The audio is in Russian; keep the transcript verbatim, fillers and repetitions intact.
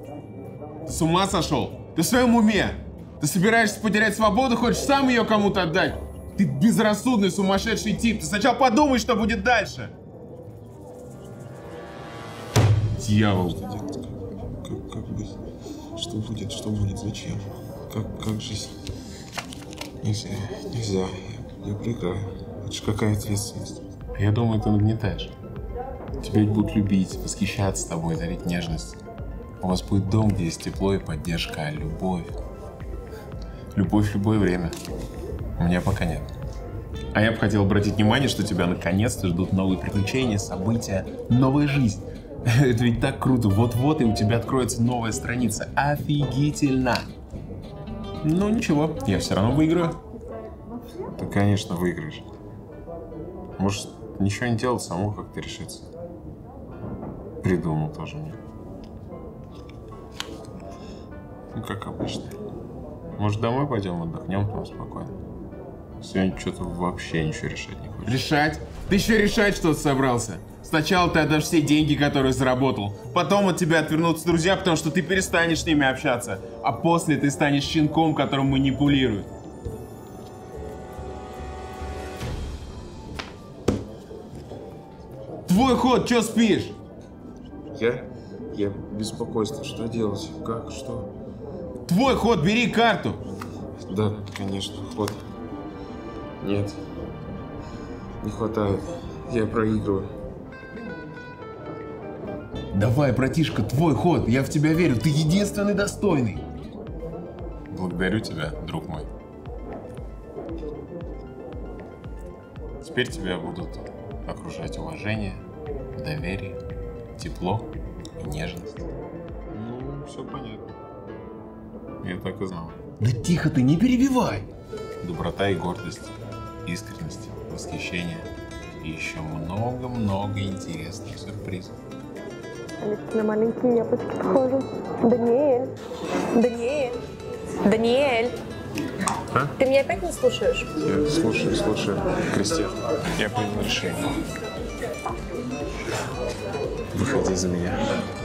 Ты с ума сошел? Ты в своем уме? Ты собираешься потерять свободу, хочешь сам ее кому-то отдать? Ты безрассудный, сумасшедший тип. Ты сначала подумай, что будет дальше. Дьявол. Как, как быть? Что будет? Что будет? Зачем? Как, как жизнь? Нельзя, нельзя. Я, я проиграю. Это же какая ответственность. Я думаю, ты нагнетаешь. Тебя ведь будут любить, восхищаться тобой, дарить нежность. У вас будет дом, где есть тепло и поддержка, а любовь. Любовь в любое время. У меня пока нет. А я бы хотел обратить внимание, что тебя наконец-то ждут новые приключения, события, новая жизнь. Это ведь так круто. Вот-вот и у тебя откроется новая страница. Офигительно. Ну ничего, я все равно выиграю. Ты, конечно, выиграешь. Может, ничего не делать, самому как-то решиться. Придумал тоже мне. Ну, как обычно. Может, домой пойдем, отдохнем там спокойно. Сегодня что-то вообще ничего решать не хочешь. Решать? Ты еще решать что-то собрался? Сначала ты отдашь все деньги, которые заработал. Потом от тебя отвернутся друзья, потому что ты перестанешь с ними общаться. А после ты станешь щенком, которым манипулируют. Твой ход, чё спишь? Я? Я беспокойство. Что делать? Как? Что? Твой ход, бери карту. Да, конечно, ход. Нет. Не хватает. Я проигрываю. Давай, братишка, твой ход. Я в тебя верю. Ты единственный достойный. Благодарю тебя, друг мой. Теперь тебя будут окружать уважение, доверие, тепло и нежность. Ну, все понятно. Я так и знал. Да тихо ты, не перебивай. Доброта и гордость, искренность, восхищение и еще много-много интересных сюрпризов. На маленькие яблочки похожи. Даниэль. Даниэль. Даниэль. А? Ты меня опять не слушаешь? Я слушаю, слушаю. Кристина, я принял решение. Выходи за меня.